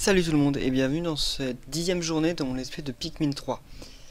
Salut tout le monde et bienvenue dans cette 10e journée de mon let's play de Pikmin 3.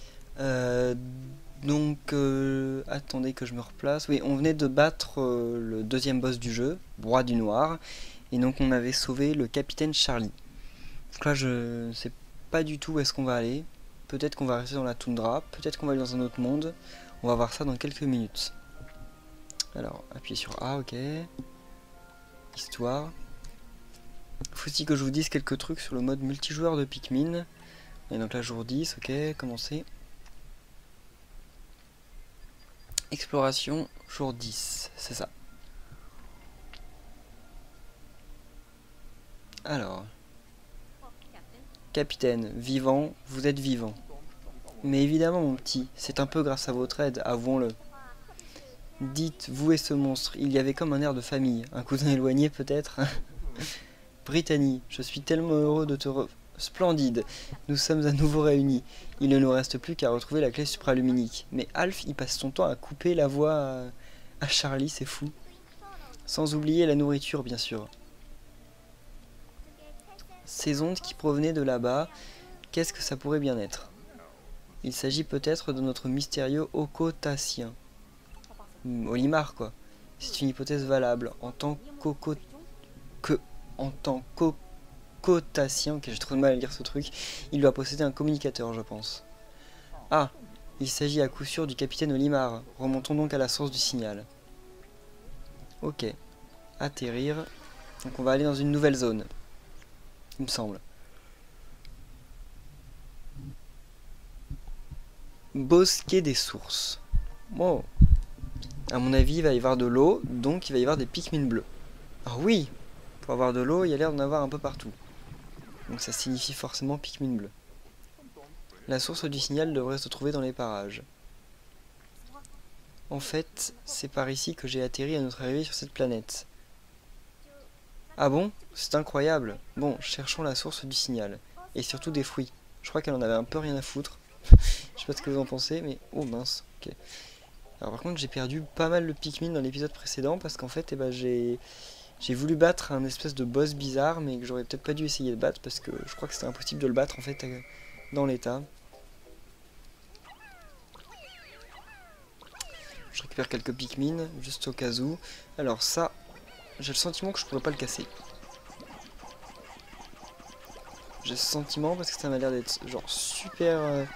Attendez que je me replace. Oui, on venait de battre le deuxième boss du jeu, Roi du Noir. Et donc on avait sauvé le capitaine Charlie. Donc là je ne sais pas du tout où est-ce qu'on va aller. Peut-être qu'on va rester dans la toundra, peut-être qu'on va aller dans un autre monde. On va voir ça dans quelques minutes. Alors, appuyez sur A, ok. Histoire. Faut aussi que je vous dise quelques trucs sur le mode multijoueur de Pikmin. Et donc là jour 10, ok, commencer. Exploration, jour 10, c'est ça. Alors. Capitaine, vivant, vous êtes vivant. Mais évidemment mon petit, c'est un peu grâce à votre aide, avouons-le. Dites, vous et ce monstre, il y avait comme un air de famille, un cousin éloigné peut-être. Brittany, je suis tellement heureux de te Splendide, nous sommes à nouveau réunis. Il ne nous reste plus qu'à retrouver la clé supraluminique. Mais Alf, il passe son temps à couper la voix à Charlie, c'est fou. Sans oublier la nourriture, bien sûr. Ces ondes qui provenaient de là-bas, qu'est-ce que ça pourrait bien être? Il s'agit peut-être de notre mystérieux Ocotacien. Olimar, quoi. C'est une hypothèse valable. En tant qu'Ocotacien, ok, j'ai trop de mal à lire ce truc, il doit posséder un communicateur, je pense. Ah, il s'agit à coup sûr du capitaine Olimar. Remontons donc à la source du signal. Ok, atterrir. Donc on va aller dans une nouvelle zone, il me semble. Bosquet des sources. Wow. À mon avis, il va y avoir de l'eau, donc il va y avoir des Pikmin bleus. Ah oui, pour avoir de l'eau, il y a l'air d'en avoir un peu partout. Donc ça signifie forcément Pikmin bleu. La source du signal devrait se trouver dans les parages. En fait, c'est par ici que j'ai atterri à notre arrivée sur cette planète. Ah bon? C'est incroyable. Bon, cherchons la source du signal. Et surtout des fruits. Je crois qu'elle en avait un peu rien à foutre. Je sais pas ce que vous en pensez, mais... Oh mince, ok. Alors par contre, j'ai perdu pas mal de Pikmin dans l'épisode précédent, parce qu'en fait, j'ai voulu battre un espèce de boss bizarre, mais que j'aurais peut-être pas dû essayer de battre, parce que je crois que c'était impossible de le battre, en fait, dans l'état. Je récupère quelques Pikmin, juste au cas où. Alors ça, j'ai le sentiment que je pourrais pas le casser. J'ai ce sentiment parce que ça m'a l'air d'être genre super...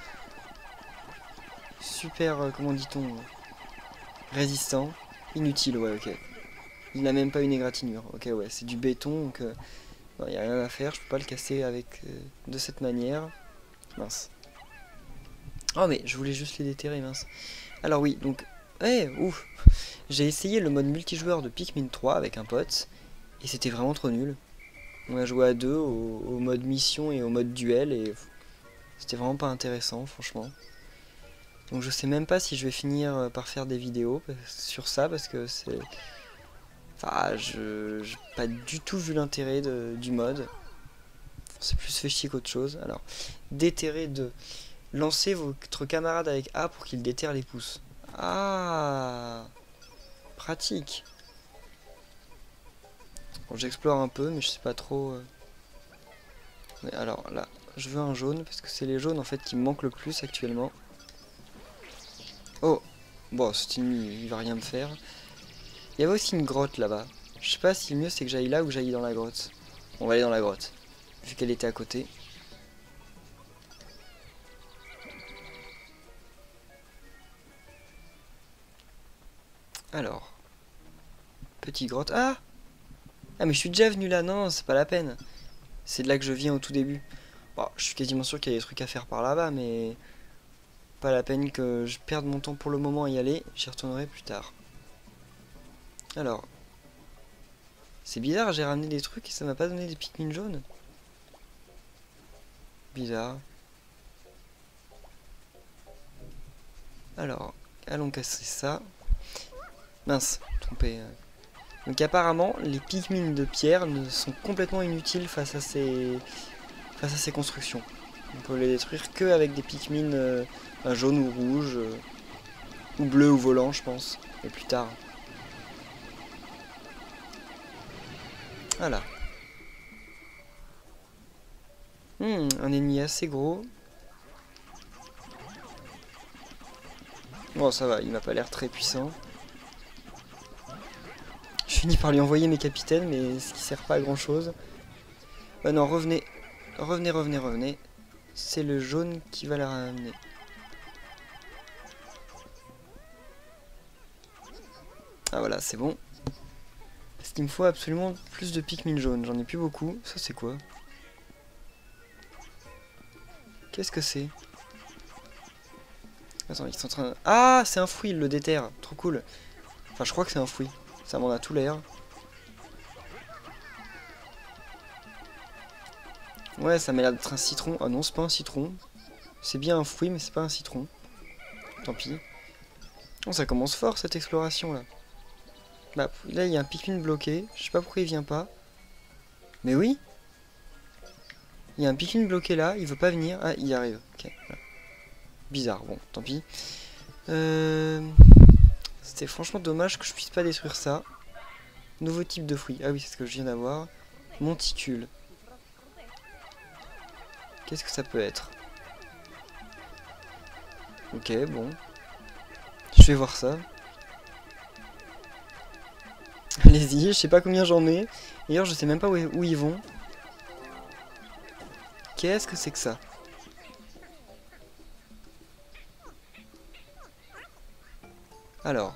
comment dit-on, résistant. Inutile, ouais, ok. Il n'a même pas une égratignure. Ok, ouais, c'est du béton, donc il n'y a rien à faire. Je peux pas le casser avec de cette manière. Mince. Oh, mais je voulais juste les déterrer, mince. Alors oui, donc... ouf. J'ai essayé le mode multijoueur de Pikmin 3 avec un pote, et c'était vraiment trop nul. On a joué à deux au mode mission et au mode duel, et c'était vraiment pas intéressant, franchement. Donc je sais même pas si je vais finir par faire des vidéos sur ça, parce que c'est... Enfin, j'ai pas du tout vu l'intérêt du mode. C'est plus fait chier qu'autre chose. Alors, déterrer 2. Lancez votre camarade avec A pour qu'il déterre les pouces. Ah, pratique. Bon, j'explore un peu, mais je sais pas trop... Mais alors là, je veux un jaune, parce que c'est les jaunes en fait qui me manquent le plus actuellement. Oh, bon, cet ennemi, il va rien me faire. Il y avait aussi une grotte là-bas. Je sais pas si le mieux c'est que j'aille là ou que j'aille dans la grotte. On va aller dans la grotte, vu qu'elle était à côté. Alors, petite grotte. Ah, mais je suis déjà venu là, non, c'est pas la peine. C'est de là que je viens au tout début. Bon, je suis quasiment sûr qu'il y a des trucs à faire par là-bas, mais... Pas la peine que je perde mon temps pour le moment à y aller, j'y retournerai plus tard. Alors, c'est bizarre, j'ai ramené des trucs et ça m'a pas donné des Pikmin jaunes. Bizarre. Alors, allons casser ça. Mince, trompé. Donc apparemment, les Pikmin de pierre ne sont complètement inutiles face à ces constructions. On peut les détruire que avec des Pikmin jaunes ou rouges, ou bleus ou volants, je pense, et plus tard. Voilà. Un ennemi assez gros. Bon, ça va, il m'a pas l'air très puissant. Je finis par lui envoyer mes capitaines, mais ce qui sert pas à grand chose. Bah non, revenez. Revenez. C'est le jaune qui va la ramener. Ah voilà, c'est bon. Parce qu'il me faut absolument plus de Pikmin jaunes. J'en ai plus beaucoup. Ça, c'est quoi? Qu'est-ce que c'est? Attends, ils sont en train de... Ah, c'est un fruit, il le déterre. Trop cool. Enfin, je crois que c'est un fruit. Ça m'en a tout l'air. Ouais, ça m'a l'air d'être un citron. Ah non, c'est pas un citron. C'est bien un fruit, mais c'est pas un citron. Tant pis. Oh, ça commence fort, cette exploration, là. Bah, là, il y a un Pikmin bloqué. Je sais pas pourquoi il vient pas. Mais oui. Il y a un Pikmin bloqué là, il veut pas venir. Ah, il y arrive. Ok. Voilà. Bizarre, bon, tant pis. C'était franchement dommage que je puisse pas détruire ça. Nouveau type de fruit. Ah oui, c'est ce que je viens d'avoir. Monticule. Qu'est-ce que ça peut être? Ok, bon. Je vais voir ça. Allez-y, je sais pas combien j'en ai. D'ailleurs, je sais même pas où ils vont. Qu'est-ce que c'est que ça? Alors.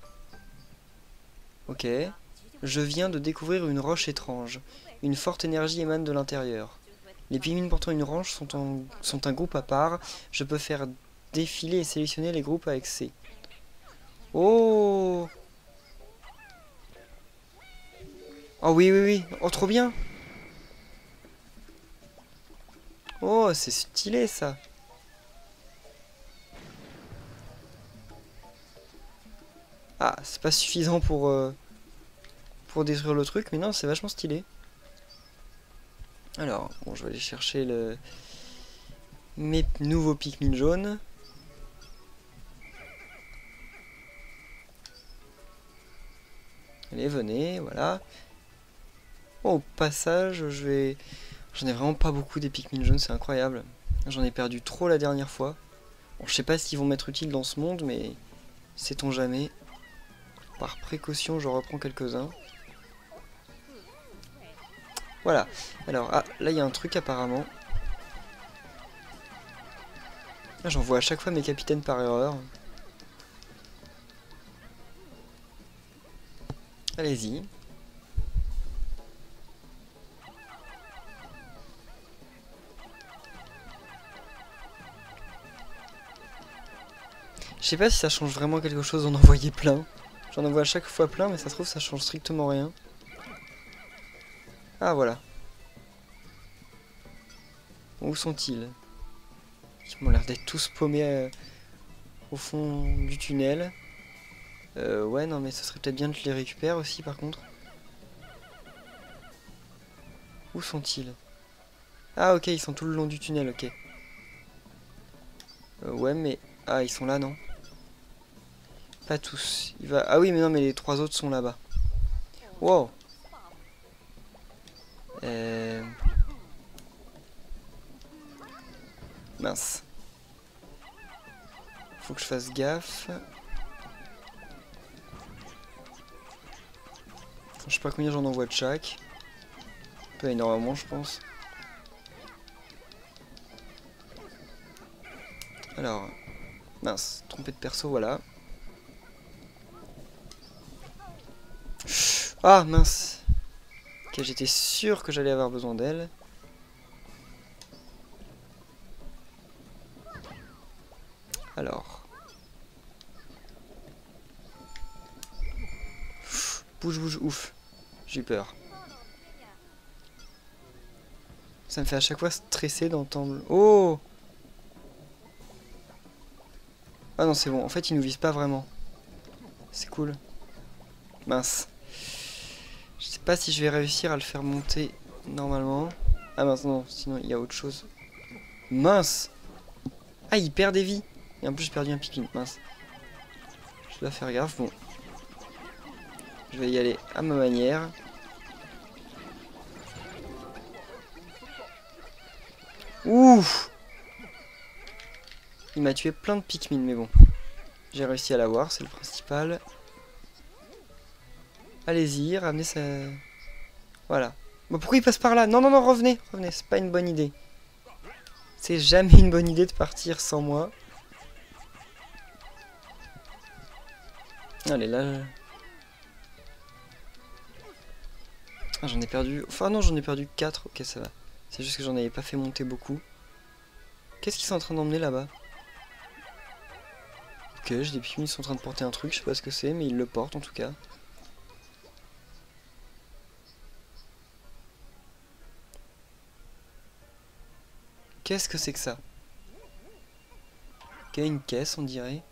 Ok. Je viens de découvrir une roche étrange. Une forte énergie émane de l'intérieur. Les Pikmin portant une roche sont un groupe à part. Je peux faire défiler et sélectionner les groupes avec C. Oh! Oh oui. Oh, trop bien! Oh, c'est stylé ça! Ah, c'est pas suffisant pour détruire le truc, mais non, c'est vachement stylé. Alors, bon, je vais aller chercher mes nouveaux Pikmin jaunes. Allez, venez, voilà. Oh, au passage, j'en ai vraiment pas beaucoup des Pikmin jaunes, c'est incroyable. J'en ai perdu trop la dernière fois. Bon, je sais pas s'ils vont m'être utiles dans ce monde, mais sait-on jamais. Par précaution, je reprends quelques-uns. Voilà. Alors, ah, là, il y a un truc apparemment. Ah, j'envoie à chaque fois mes capitaines par erreur. Allez-y. Je sais pas si ça change vraiment quelque chose d'en envoyer plein. J'en envoie à chaque fois plein, mais ça se trouve ça change strictement rien. Ah voilà. Où sont-ils? Ils m'ont l'air d'être tous paumés au fond du tunnel. Ouais, non, mais ça serait peut-être bien que je les récupère aussi, par contre. Où sont-ils? Ah, ok, ils sont tout le long du tunnel, ok. Ouais, mais... Ah, ils sont là, non? Pas tous. Ah oui, mais non, mais les trois autres sont là-bas. Wow. Mince. Faut que je fasse gaffe. Je sais pas combien j'en envoie de chaque. Pas énormément, je pense. Alors, mince, trompé de perso, voilà. Ah, mince. Ok, j'étais sûr que j'allais avoir besoin d'elle. Alors. Bouge, ouf. J'ai eu peur. Ça me fait à chaque fois stresser d'entendre... Oh! Ah non, c'est bon. En fait, ils nous visent pas vraiment. C'est cool. Mince. Je sais pas si je vais réussir à le faire monter normalement. Ah mince, non. Sinon, il y a autre chose. Mince! Ah, il perd des vies. Et en plus, j'ai perdu un Pikmin. Mince. Je dois faire gaffe. Bon. Je vais y aller à ma manière. Ouf! Il m'a tué plein de Pikmin, mais bon. J'ai réussi à l'avoir, c'est le principal. Allez-y, ramenez ça... Voilà. Bon, pourquoi il passe par là? Non, non, non, revenez, revenez, c'est pas une bonne idée. C'est jamais une bonne idée de partir sans moi. Allez, là... Ah, j'en ai perdu... Enfin, non, j'en ai perdu 4. Ok, ça va. C'est juste que j'en avais pas fait monter beaucoup. Qu'est-ce qu'ils sont en train d'emmener là-bas? Ok, j'ai des Pikmin qui sont en train de porter un truc. Je sais pas ce que c'est, mais ils le portent en tout cas. Qu'est-ce que c'est que ça? Ok, une caisse, on dirait.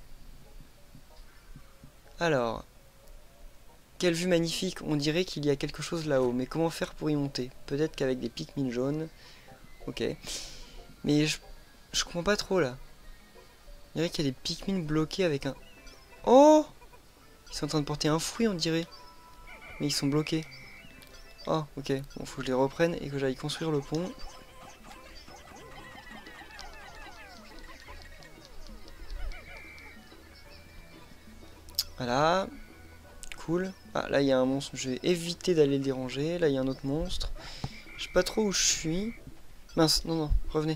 Alors... Quelle vue magnifique, on dirait qu'il y a quelque chose là-haut, mais comment faire pour y monter? Peut-être qu'avec des Pikmin jaunes. Ok. Mais je comprends pas trop là. On dirait qu'il y a des Pikmin bloqués avec un... Oh! Ils sont en train de porter un fruit on dirait. Mais ils sont bloqués. Oh, ok. Bon, faut que je les reprenne et que j'aille construire le pont. Voilà. Cool. Ah, là, il y a un monstre. Je vais éviter d'aller le déranger. Là, il y a un autre monstre. Je sais pas trop où je suis. Mince, non, non, revenez.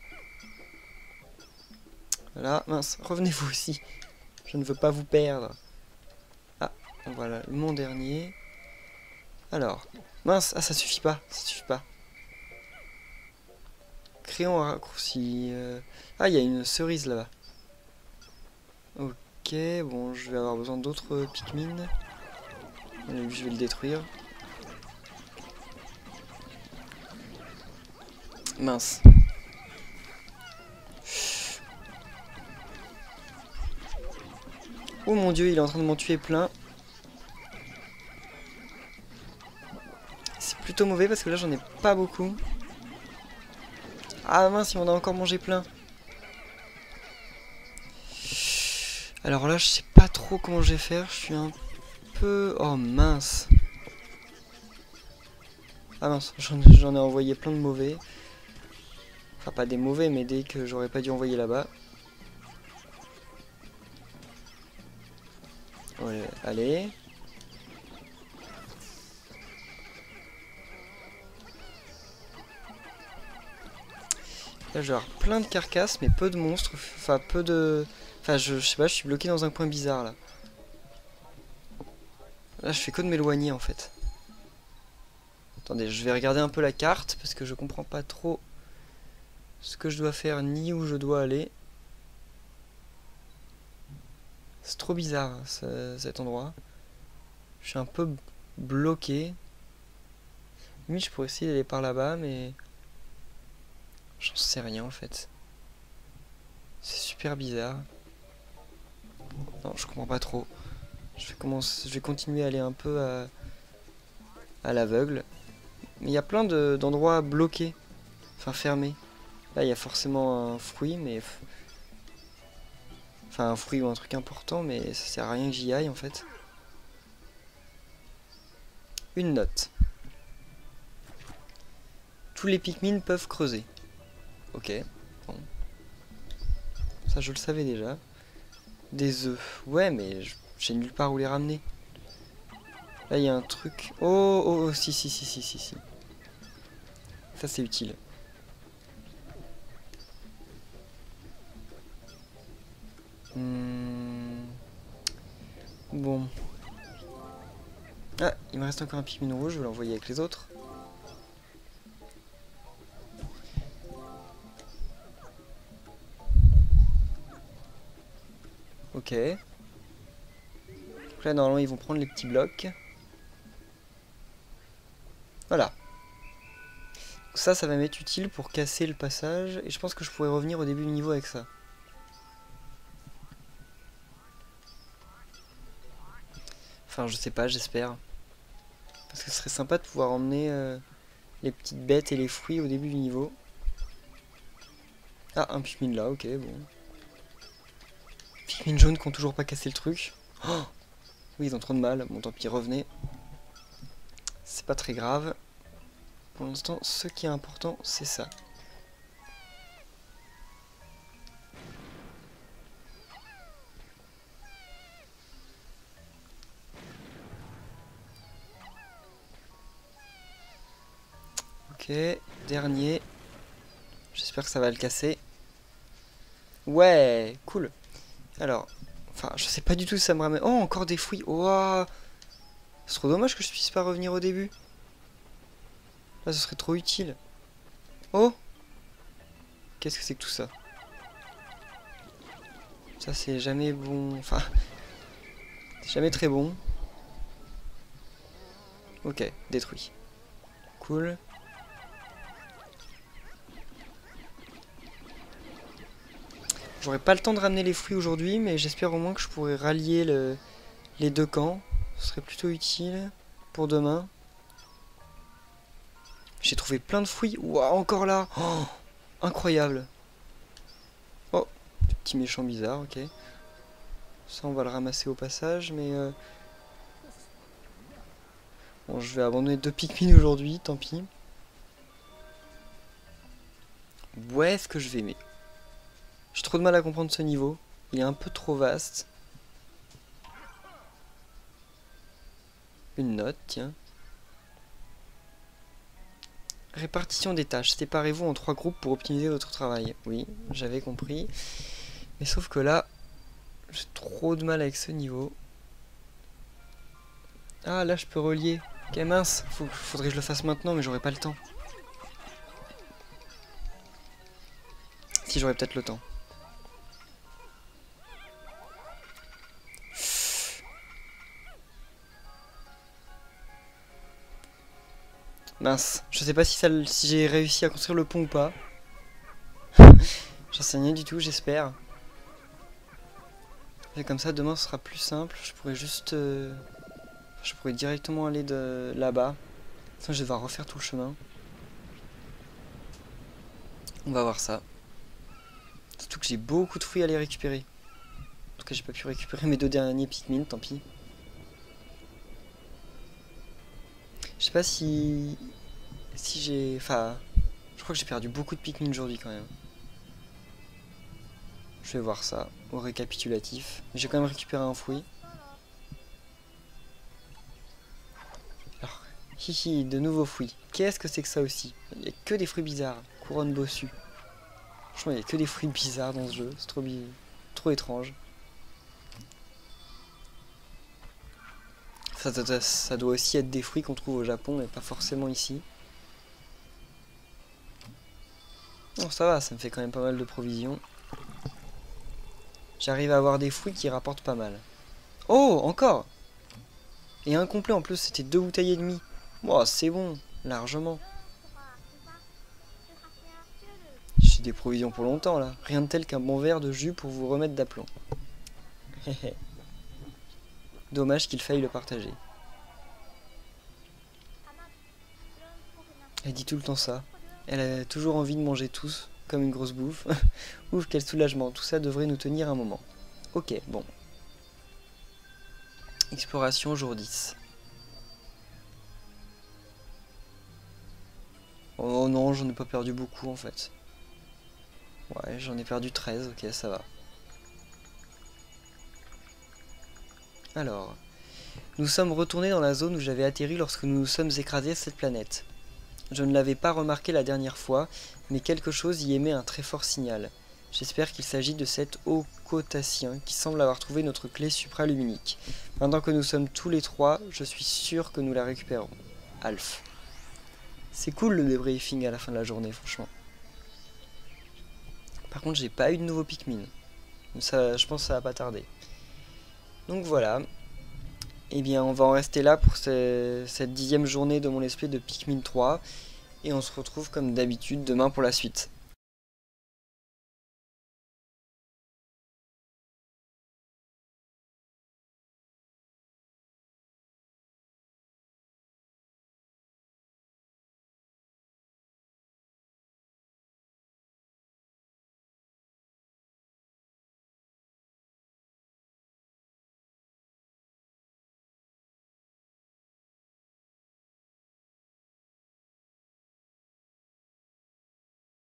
Voilà, mince, revenez vous aussi. Je ne veux pas vous perdre. Ah, voilà, mon dernier. Alors, mince, ah, ça suffit pas, ça suffit pas. Crayon à raccourci. Ah, il y a une cerise là-bas. Ok, bon, je vais avoir besoin d'autres Pikmin. Je vais le détruire. Mince. Oh mon dieu, il est en train de m'en tuer plein. C'est plutôt mauvais parce que là j'en ai pas beaucoup. Ah mince, il m'en a encore mangé plein. Alors là, je sais pas trop comment je vais faire. Je suis un peu... Oh mince. Ah mince, j'en ai envoyé plein de mauvais. Enfin, pas des mauvais, mais des que j'aurais pas dû envoyer là-bas. Ouais, allez. Là, je vais avoir plein de carcasses, mais peu de monstres. Enfin, peu de... Enfin, je sais pas, je suis bloqué dans un point bizarre, là. Là, je fais que de m'éloigner, en fait. Attendez, je vais regarder un peu la carte, parce que je comprends pas trop ce que je dois faire, ni où je dois aller. C'est trop bizarre, cet endroit. Je suis un peu bloqué. Oui, je pourrais essayer d'aller par là-bas, mais... J'en sais rien, en fait. C'est super bizarre. Non, je comprends pas trop. Je vais continuer à aller un peu à l'aveugle. Mais il y a plein d'endroits bloqués. Enfin, fermés. Là, il y a forcément un fruit, mais... Enfin, un fruit ou un truc important, mais ça sert à rien que j'y aille, en fait. Une note. Tous les Pikmin peuvent creuser. Ok. Bon. Ça, je le savais déjà. Des œufs. Ouais, mais j'ai nulle part où les ramener. Là, il y a un truc... Oh, oh, oh, si, si, si, si, si, si. Ça, c'est utile. Bon. Ah, il me reste encore un Pikmin rouge, je vais l'envoyer avec les autres. Ok. Donc là, normalement, ils vont prendre les petits blocs. Voilà. Donc ça va m'être utile pour casser le passage. Et je pense que je pourrais revenir au début du niveau avec ça. Enfin, je sais pas, j'espère. Parce que ce serait sympa de pouvoir emmener les petites bêtes et les fruits au début du niveau. Ah, un Pikmin là, ok, bon. Pikmin jaune qui ont toujours pas cassé le truc. Oh oui, ils ont trop de mal. Bon, tant pis, revenez. C'est pas très grave. Pour l'instant, ce qui est important, c'est ça. Ok, dernier. J'espère que ça va le casser. Ouais, cool. Alors, enfin, je sais pas du tout si ça me ramène... Oh, encore des fruits. Oh, c'est trop dommage que je puisse pas revenir au début. Là, ce serait trop utile. Oh, qu'est-ce que c'est que tout ça? Ça, c'est jamais bon... Enfin, c'est jamais très bon. Ok, détruit. Cool. J'aurai pas le temps de ramener les fruits aujourd'hui, mais j'espère au moins que je pourrai rallier les deux camps. Ce serait plutôt utile pour demain. J'ai trouvé plein de fruits. Ouah, encore là. Oh, incroyable. Oh, petit méchant bizarre, ok. Ça, on va le ramasser au passage, mais... Bon, je vais abandonner 2 Pikmin aujourd'hui, tant pis. Où est-ce que je vais aimer? J'ai trop de mal à comprendre ce niveau. Il est un peu trop vaste. Une note, tiens. Répartition des tâches. Séparez-vous en 3 groupes pour optimiser votre travail. Oui, j'avais compris. Mais sauf que là, j'ai trop de mal avec ce niveau. Ah, là, je peux relier. Ok, mince. Faudrait que je le fasse maintenant, mais j'aurai pas le temps. Si, j'aurai peut-être le temps. Mince, je sais pas si j'ai réussi à construire le pont ou pas. J'en sais rien du tout, j'espère. Et comme ça, demain, ce sera plus simple. Je pourrais juste... je pourrais directement aller de là-bas. Sinon, je vais devoir refaire tout le chemin. On va voir ça. Surtout que j'ai beaucoup de fruits à les récupérer. En tout cas, j'ai pas pu récupérer mes 2 derniers Pikmin, tant pis. Je sais pas si j'ai... Enfin, je crois que j'ai perdu beaucoup de Pikmin aujourd'hui quand même. Je vais voir ça au récapitulatif. J'ai quand même récupéré un fruit. Alors, hihi, de nouveaux fruits. Qu'est-ce que c'est que ça aussi? Il n'y a que des fruits bizarres. Couronne bossue. Franchement, il n'y a que des fruits bizarres dans ce jeu. C'est trop étrange. Ça doit aussi être des fruits qu'on trouve au Japon et pas forcément ici. Bon, ça va, ça me fait quand même pas mal de provisions. J'arrive à avoir des fruits qui rapportent pas mal. Oh, encore! Et incomplet en plus, c'était 2 bouteilles et demie. Oh, c'est bon, largement. J'ai des provisions pour longtemps là. Rien de tel qu'un bon verre de jus pour vous remettre d'aplomb. Dommage qu'il faille le partager. Elle dit tout le temps ça. Elle a toujours envie de manger tous, comme une grosse bouffe. Ouf, quel soulagement. Tout ça devrait nous tenir un moment. Ok, bon. Exploration jour 10. Oh non, j'en ai pas perdu beaucoup en fait. Ouais, j'en ai perdu 13, ok, ça va. Alors, nous sommes retournés dans la zone où j'avais atterri lorsque nous nous sommes écrasés à cette planète. Je ne l'avais pas remarqué la dernière fois, mais quelque chose y émet un très fort signal. J'espère qu'il s'agit de cet Ocotacien qui semble avoir trouvé notre clé supraluminique. Maintenant que nous sommes tous les 3, je suis sûr que nous la récupérons. Alf. C'est cool le débriefing à la fin de la journée, franchement. Par contre, j'ai pas eu de nouveau Pikmin. Ça, je pense que ça va pas tarder. Donc voilà. Et bien, on va en rester là pour cette 10e journée de mon let's play de Pikmin 3. Et on se retrouve comme d'habitude demain pour la suite.